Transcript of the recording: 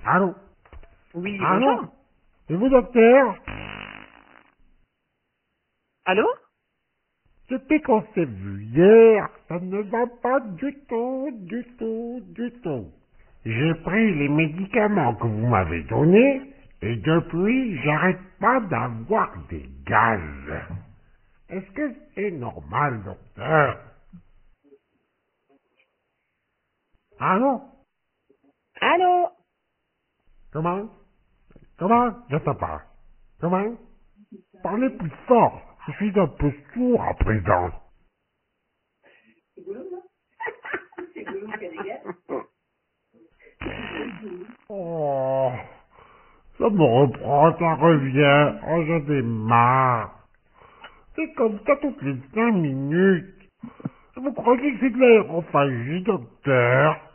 Allô? Oui, Allô? bonjour. Et vous, docteur? Allô? Depuis qu'on s'est vu hier, ça ne va pas du tout, du tout, du tout. J'ai pris les médicaments que vous m'avez donnés, et depuis, j'arrête pas d'avoir des gaz. Est-ce que c'est normal, docteur? Allô? Allô? Comment? Comment? Je sais pas. Comment? Parlez plus fort. Je suis un peu sourd à présent. Oh, ça me reprend, ça revient. Oh, j'en ai marre. C'est comme ça toutes les 5 minutes. Vous croyez que c'est de l'aérophagie, docteur?